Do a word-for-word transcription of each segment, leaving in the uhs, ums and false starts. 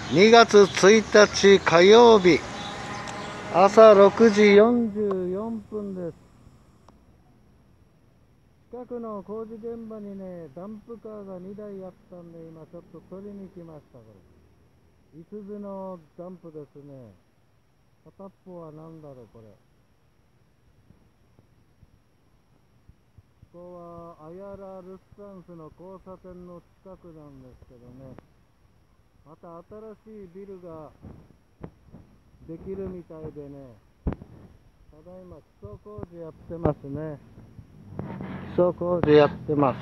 にがつついたち火曜日、朝ろくじよんじゅうよんぷんです。近くの工事現場にね、ダンプカーがにだいあったんで、今ちょっと取りに来ました。これいすゞのダンプですね。片っぽは何だろうこれ。ここはアヤラ・ルスタンスの交差点の近くなんですけどね、また新しいビルができるみたいでね、ただいま基礎工事やってますね。基礎工事やってます。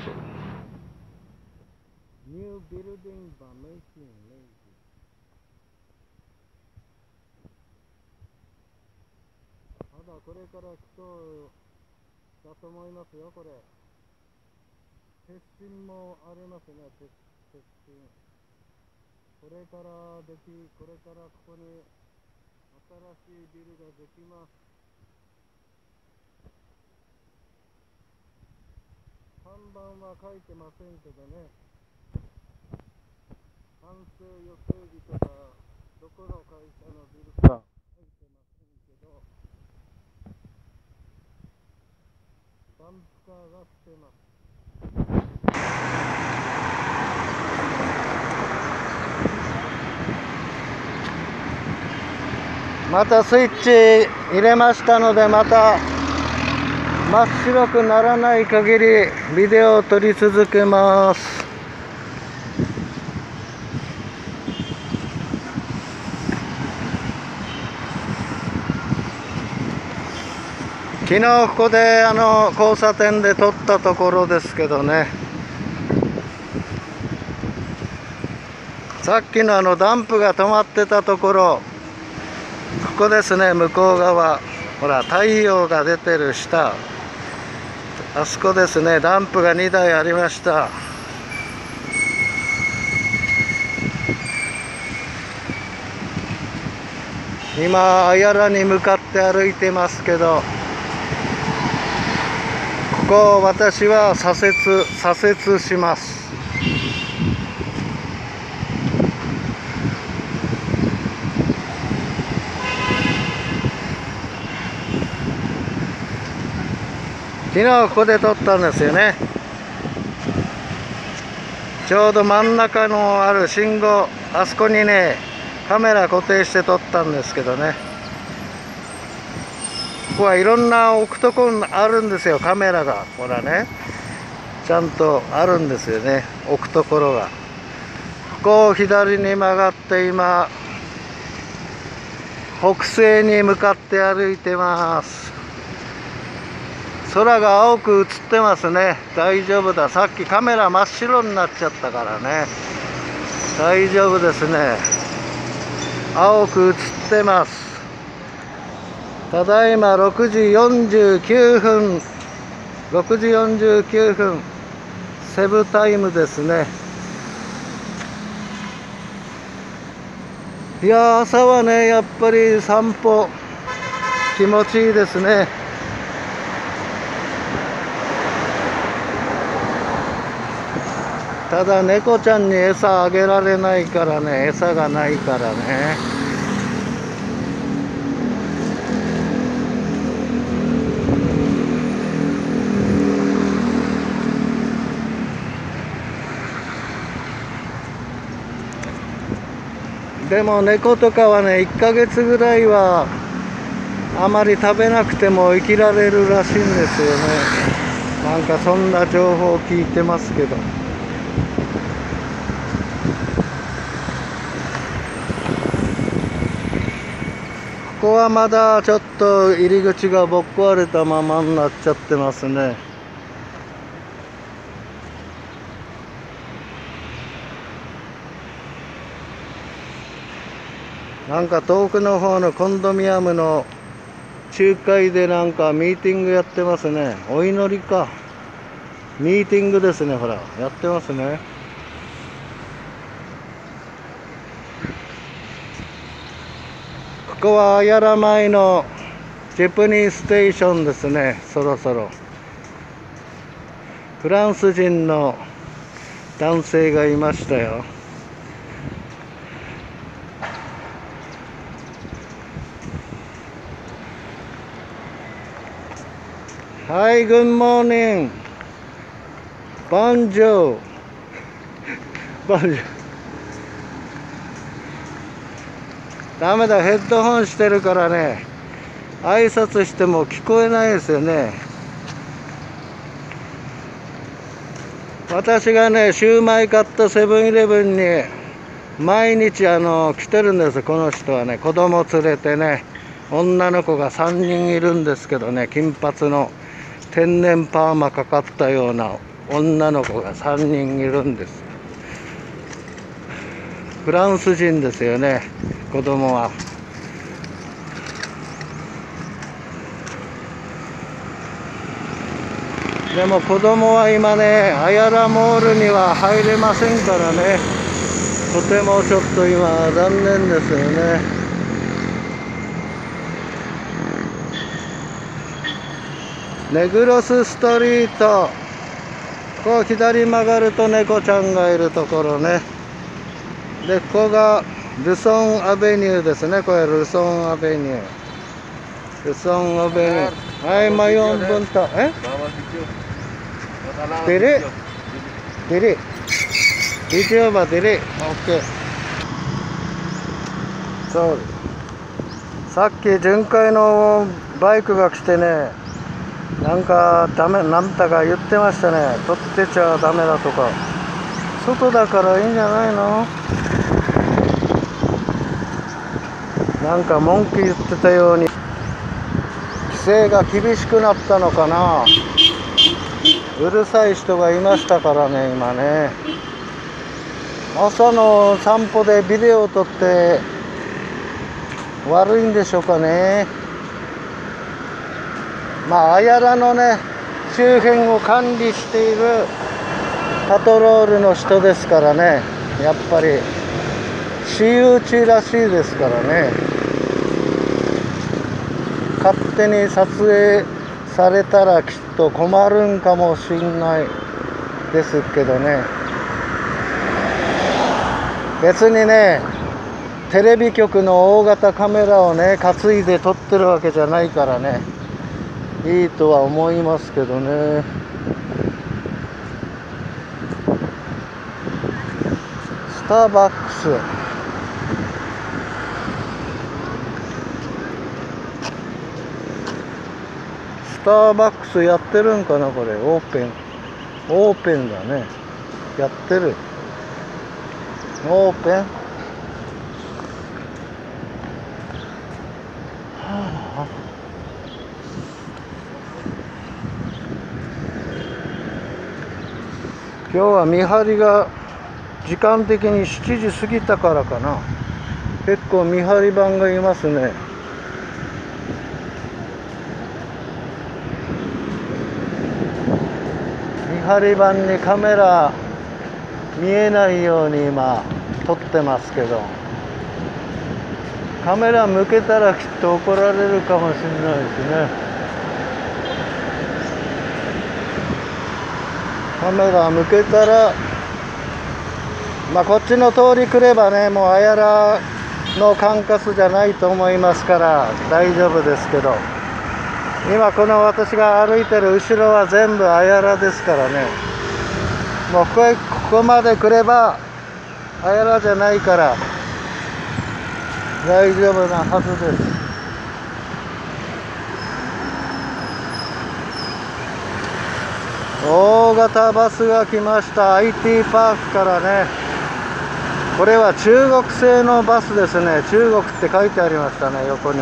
ニュービルディングバメイキンレイジ。まだこれから基礎だと思いますよ。これ鉄心もありますね。鉄鉄心これからできこれからここに新しいビルができます。看板は書いてませんけどね、完成予定日とかどこの会社のビルか書いてませんけど、ダンプカーが来てます。またスイッチ入れましたので、また真っ白くならない限りビデオを撮り続けます。昨日ここであの交差点で撮ったところですけどね、さっきのあのダンプが止まってたところ、ここですね。向こう側、ほら太陽が出てる下、あそこですね。ダンプがにだいありました。今アヤラに向かって歩いてますけど、ここ私は左折左折します。昨日ここで撮ったんですよね。ちょうど真ん中のある信号、あそこにねカメラ固定して撮ったんですけどね、ここはいろんな置くとこあるんですよ。カメラがほらね、ちゃんとあるんですよね、置くところが。ここを左に曲がって今北西に向かって歩いてます。空が青く映ってますね。大丈夫だ。さっきカメラ真っ白になっちゃったからね、大丈夫ですね。青く映ってます。ただいまろくじよんじゅうきゅうふんろくじよんじゅうきゅうふん、セブタイムですね。いや朝はねやっぱり散歩気持ちいいですね。ただ猫ちゃんに餌あげられないからね、餌がないからね。でも猫とかはねいっかげつぐらいはあまり食べなくても生きられるらしいんですよね。なんかそんな情報を聞いてますけど。ここはまだちょっと入り口がぼっ壊れたままになっちゃってますね。なんか遠くの方のコンドミニアムの仲介でなんかミーティングやってますね。お祈りか、ミーティングですね。ほらやってますね。ここはアヤラ前のジェプニーステーションですね。そろそろフランス人の男性がいましたよ。 Hi, good morning. Bonjour. Bonjour. ダメだ、ヘッドホンしてるからね、挨拶しても聞こえないですよね。私がね、シューマイ買ったセブンイレブンに毎日あの来てるんです。この人はね、子供連れてね、女の子がさんにんいるんですけどね、金髪の天然パーマかかったような女の子がさんにんいるんです。フランス人ですよね、子供は。でも子供は今ね、アヤラモールには入れませんからね、とてもちょっと今残念ですよね。ネグロスストリート、こう左曲がると猫ちゃんがいるところね。で、ここがルソンアベニューですね。これルソンアベニュー。ルソンアベニュー。はい、マヨンブンタ。えデリデリビデオバデリ。オッケー。そう。さっき巡回のバイクが来てね、なんかダメ、なんだか言ってましたね。取ってちゃダメだとか。外だからいいんじゃないの？なんか文句言ってたように、規制が厳しくなったのかな。うるさい人がいましたからね、今ね。朝の散歩でビデオを撮って悪いんでしょうかね。まあ、アヤラのね、周辺を管理しているパトロールの人ですからね、やっぱり私有地らしいですからね。勝手に撮影されたらきっと困るんかもしんないですけどね。別にね、テレビ局の大型カメラをね担いで撮ってるわけじゃないからね、いいとは思いますけどね。スターバックス、スターバックスやってるんかな。これオープンオープンだね。やってる。オープン、はあ、今日は見張りが時間的にしちじ過ぎたからかな。結構見張り番がいますね。見張り番にカメラ見えないように今撮ってますけど、カメラ向けたらきっと怒られるかもしれないですね。カメラ向けたら、まあこっちの通り来ればね、もうアヤラの管轄じゃないと思いますから大丈夫ですけど、今この私が歩いてる後ろは全部アヤラですからね。もうここへ、ここまで来ればアヤラじゃないから大丈夫なはずです。大型バスが来ました。 アイティー パークからね。これは中国製のバスですね。中国って書いてありましたね、横に。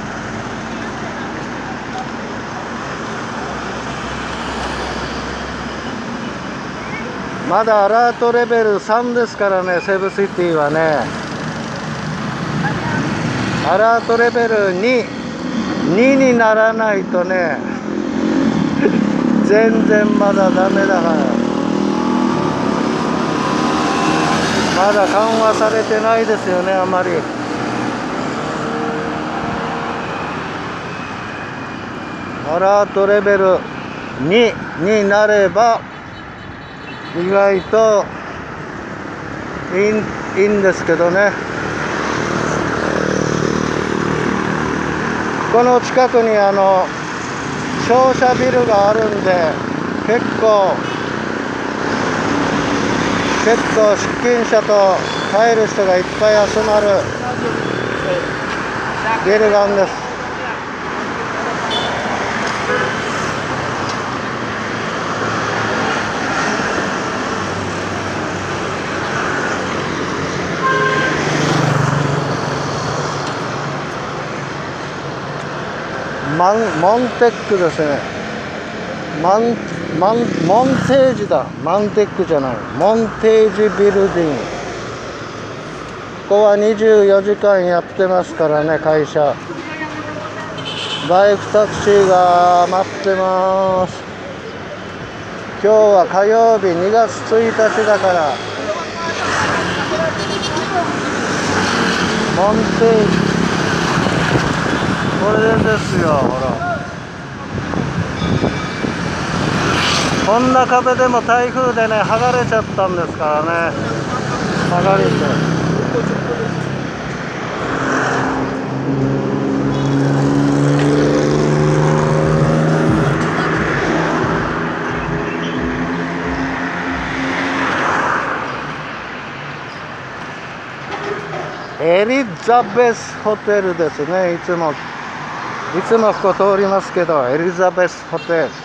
まだアラートレベルさんですからね、セブシティはね。アラートレベルに、ににならないとね全然まだダメだから。まだ緩和されてないですよね、あまり。アラートレベルにになれば意外といい、いいんですけどね。この近くにあの商社ビルがあるんで、結構結構出勤者と帰る人がいっぱい集まるビルがあるんです。マンモンテックですね。マンマンモンテージだ。マンテックじゃない。モンテージビルディング。ここはにじゅうよじかんやってますからね、会社。バイクタクシーが待ってます。今日は火曜日にがつついたちだから。モンテージ。これですよ、ほら。こんな壁でも台風でね、剥がれちゃったんですからね。剥がれちゃう。エリザベスホテルですね。いつもいつもここ通りますけど、エリザベスホテル。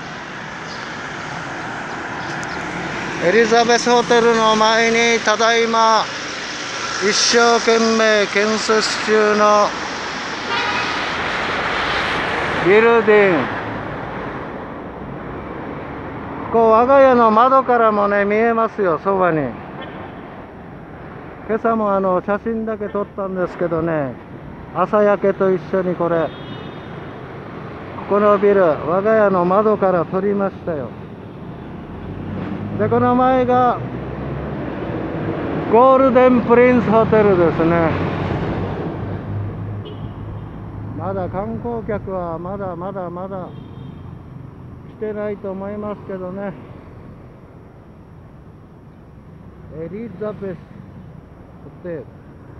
エリザベスホテルの前にただいま一生懸命建設中のビルディング。ここ我が家の窓からもね見えますよ、そばに。今朝もあの写真だけ撮ったんですけどね、朝焼けと一緒にこれここのビル、我が家の窓から撮りましたよ。で、この前がゴールデンプリンスホテルですね。まだ観光客はまだまだまだ来てないと思いますけどね。エリザベスホテル。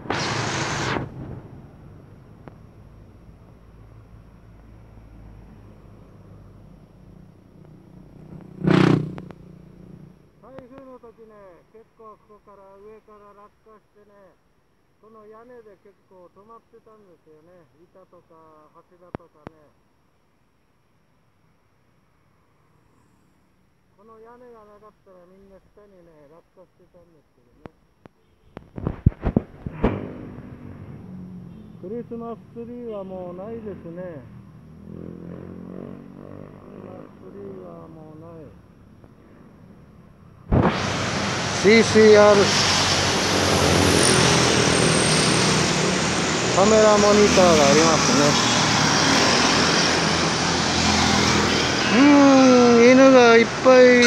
台風の時ね、結構ここから上から落下してね、この屋根で結構止まってたんですよね。板とか柱とかね。この屋根がなかったらみんな下にね、落下してたんですけどね。クリスマスツリーはもうないですね。クリスマスツリーはもうない。シーシーアール カメラモニターがありますね。うーん、犬がいっぱい。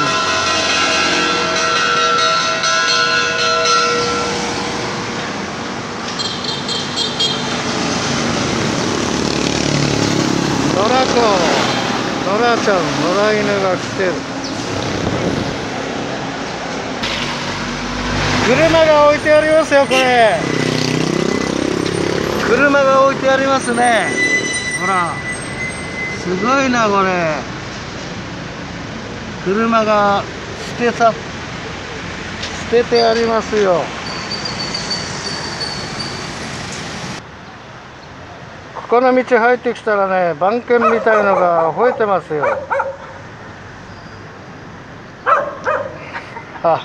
野良子、野良ちゃん、野良犬が来てる。車が置いてありますよ、これ。車が置いてありますね。ほら、すごいな、これ。車が捨てた、捨ててありますよ。ここの道入ってきたらね、番犬みたいのが吠えてますよ。はっは。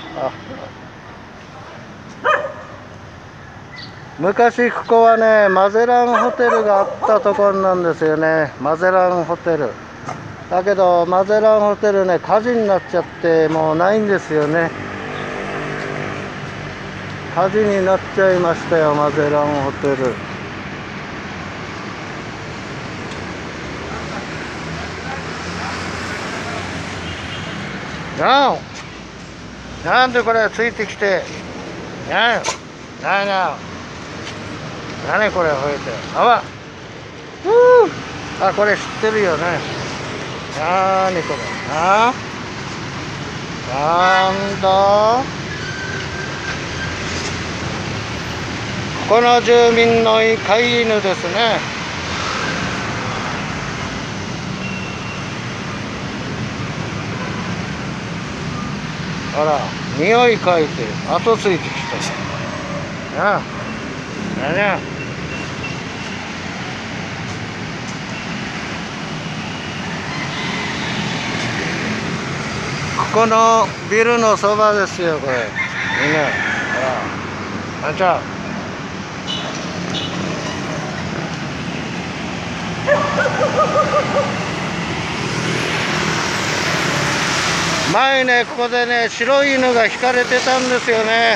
昔ここはね、マゼランホテルがあったところなんですよね。マゼランホテルだけど、マゼランホテルね、火事になっちゃってもうないんですよね。火事になっちゃいましたよ、マゼランホテル。なお、なんでこれついてきて、なよなな何これ吠えて、あわあ、これ知ってるよね。なーにこれ、あなんだ、この住民の飼い犬ですね。 あら、匂い嗅いで後ついてきた。なあ、なにゃ。ここのビルのそばですよ、これ。みんな。あら、あんちゃん。前ね、ここでね、白い犬が引かれてたんですよね。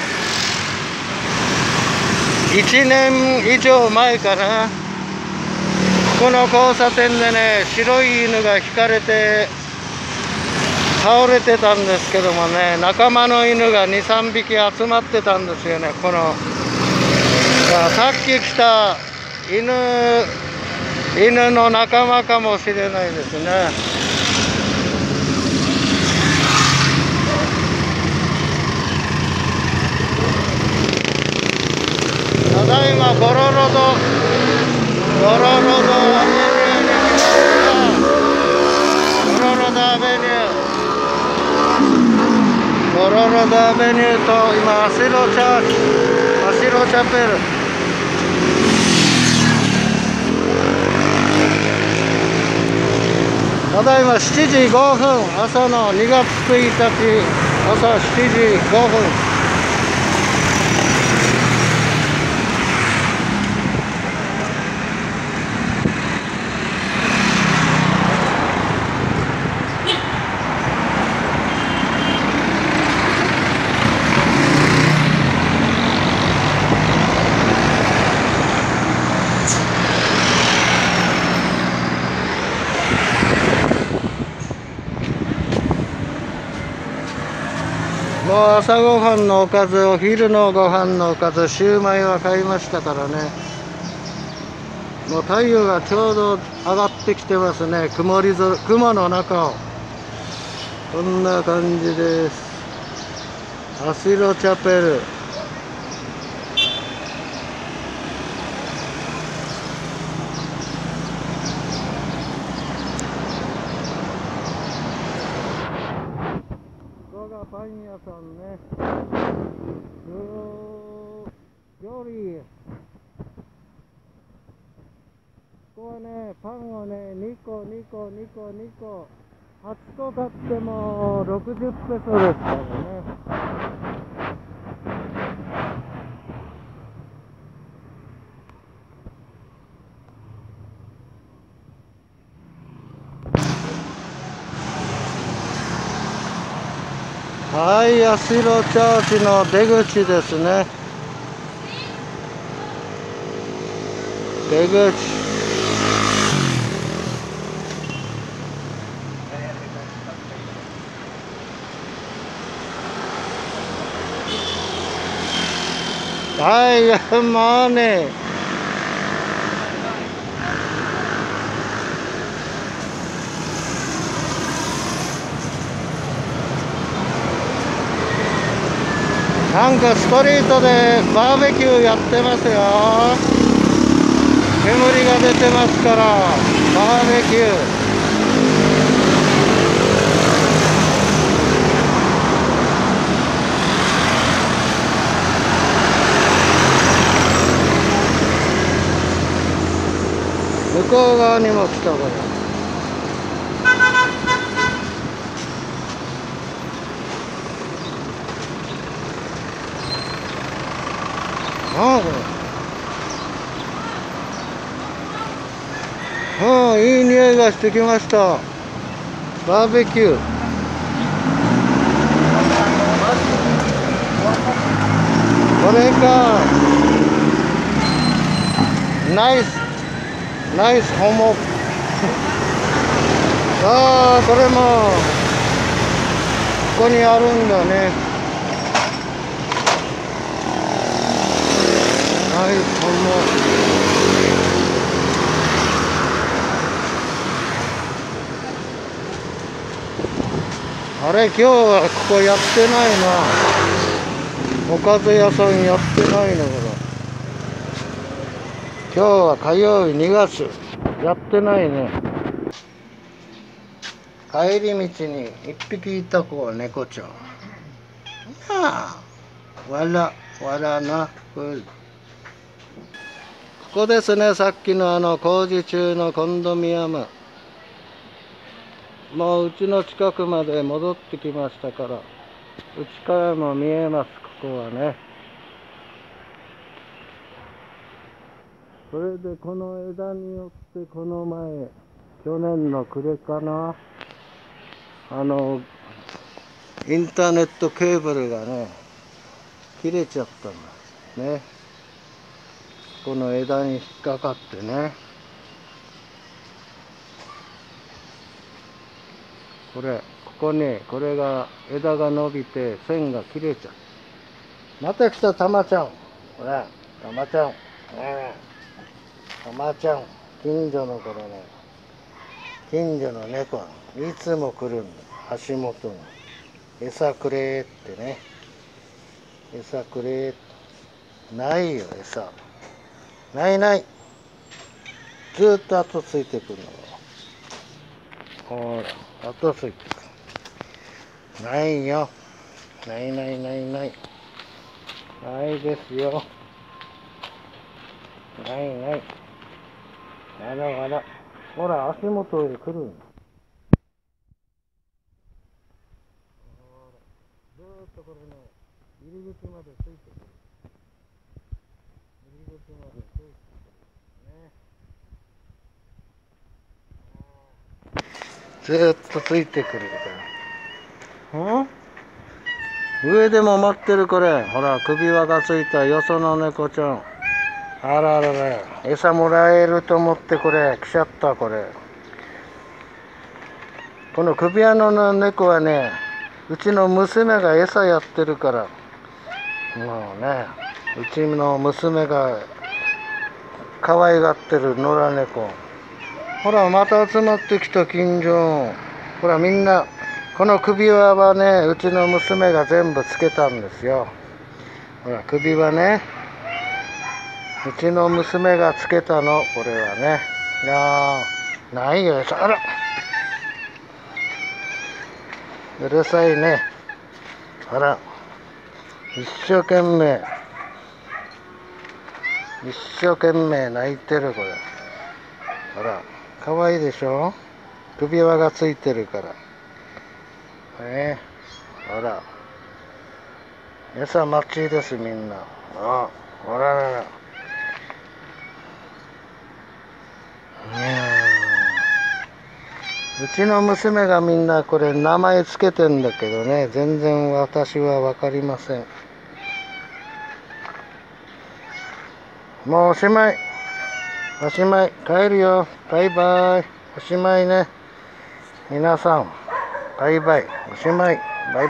いちねん以上前かな。この交差点でね、白い犬が引かれて倒れてたんですけどもね、仲間の犬がにさんびき集まってたんですよね。このさっき来た犬犬の仲間かもしれないですね。ただいまゴロロドゴロロドアベニューに来ました。ゴロロドアベニューゴロロドアベニューと今アシロチャーチアシロチャペル。ただいましちじごふん、朝のにがつついたち朝しちじごふん。もう朝ごはんのおかず、お昼のご飯のおかず、シューマイは買いましたからね。もう太陽がちょうど上がってきてますね。曇り空、雲の中をこんな感じです。アシロチャペル。パン屋さんね。料理。ここはね、パンをね、にこ、にこ、にこ、にこ、はちこ買ってもろくじゅっペソですからね。はい、アシロチャーチの出口ですね。出口。はい、まあね。なんかストリートでバーベキューやってますよ。煙が出てますから、バーベキュー。向こう側にも来たこれ。ああ、これ。ああ、いい匂いがしてきました。バーベキュー。これか。ナイス。ナイスホモ。ああ、これも。ここにあるんだね。ナイスホモ。あれ、今日はここやってないな。おかず屋さんやってないのかな。今日は火曜日にがつ。やってないね。帰り道に一匹いた子は猫ちゃん。 ああ、わら、わらな。これここですね、さっきのあの工事中のコンドミアム。もううちの近くまで戻ってきましたから、うちからも見えます、ここはね。それでこの枝によってこの前、去年の暮れかな、あの、インターネットケーブルがね、切れちゃったんですね。この枝に引っかかってね。これ、ここに、これが、枝が伸びて線が切れちゃう。また来た、たまちゃん。ほら、たまちゃん。たまちゃん。近所のこれね、近所の猫、いつも来るんだ。足元に。餌くれってね。餌くれ。ないよ、餌。ないない。ずーっと後ついてくるの。ほら、後ついてくる。ないよ。ないないないない。ないですよ。ないない。あらあら。ほら、足元へ来る。ずーっとこれね、入り口までついてくる。入り口までついてくる。ね。ずーっとついてくるから。ん？上でも待ってるこれ。ほら、首輪がついたよその猫ちゃん。あららら。餌もらえると思ってこれ、来ちゃったこれ。この首輪の猫はね、うちの娘が餌やってるから。もうね、うちの娘が可愛がってる野良猫。ほら、また集まってきた近所。ほら、みんな、この首輪はね、うちの娘が全部つけたんですよ。ほら、首輪ね。うちの娘がつけたの、これはね。いやー、ないよ、あら。うるさいね。あら。一生懸命。一生懸命泣いてる、これ。ほら、かわいいでしょ？首輪がついてるから。ね、ほら。餌待ちです、みんな。あ、ほららら。いやー、うちの娘がみんなこれ名前つけてんだけどね、全然私はわかりません。もうおしまい。おしまい。帰るよ。バイバイ。おしまいね。皆さん、バイバイ。おしまい。